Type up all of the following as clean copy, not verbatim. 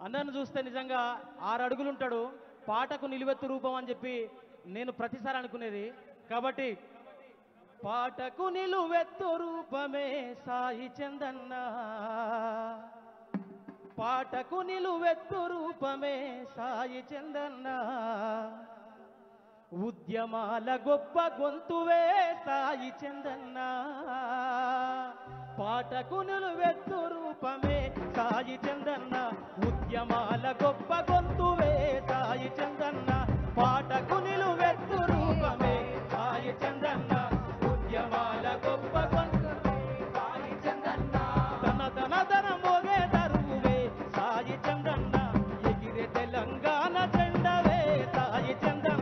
అన్నను చూస్తే నిజంగా 6 అడుగులు ఉంటాడు, పాటకు నిలువెత్తు రూపం అని చెప్పి నేను ప్రతిసారి అనుకునేది. కాబట్టి పాటకు నిలువెత్తు రూపమే సాయి చందన్న, పాటకు నిలువెత్తు రూపమే సాయి చందన్న, ఉద్యమాల గొప్ప గొంతువే సాయి చందన్న, పాటకు నిలువెత్తు రూపమే సాయి చందన్న, ఉద్యమాల గొప్ప గొంతువే సాయి చందన్న, పాటకు నిలువెత్తు రూపమే సాయి చందన్న, ఉద్యమాల గొప్ప గొంతువే సాయి చందన్న, తన తన తన మోగే దరువే సాయి చందన్న, ఎగిరే తెలంగాణ జెండవే సాయి చందన్న.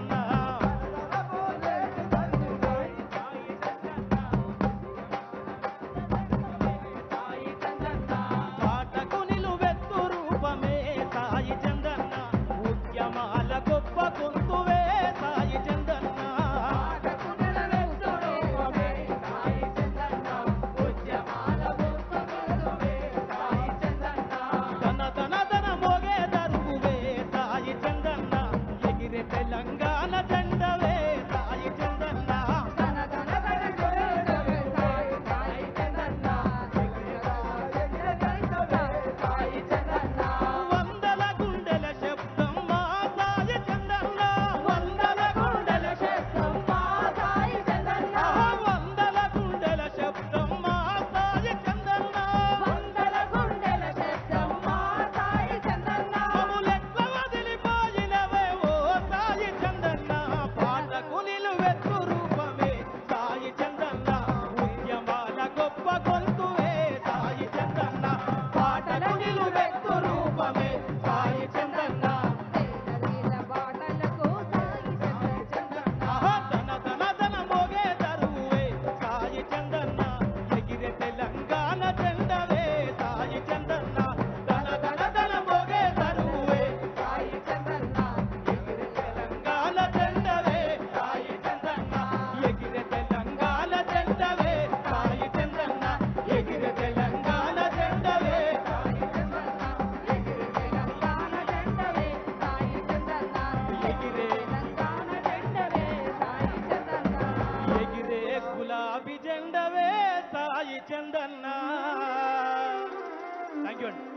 గులాబీ జెండవే సాయి చందన్న. థ్యాంక్ యూ అండి.